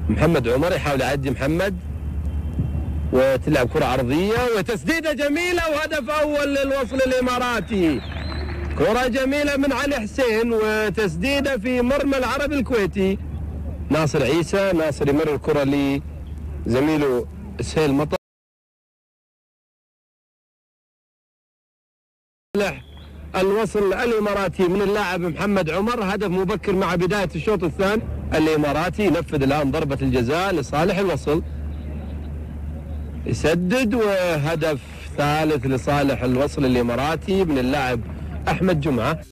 محمد عمر يحاول يعدي محمد، وتلعب كرة عرضية وتسديدة جميلة وهدف أول للوصل الإماراتي. كرة جميلة من علي حسين وتسديدة في مرمى العربي الكويتي. ناصر عيسى، ناصر يمرر الكرة لزميله سهيل مطر. الوصل الإماراتي من اللاعب محمد عمر، هدف مبكر مع بداية الشوط الثاني. الإماراتي ينفذ الآن ضربة الجزاء لصالح الوصل، يسدد، وهدف ثالث لصالح الوصل الإماراتي من اللاعب أحمد جمعة.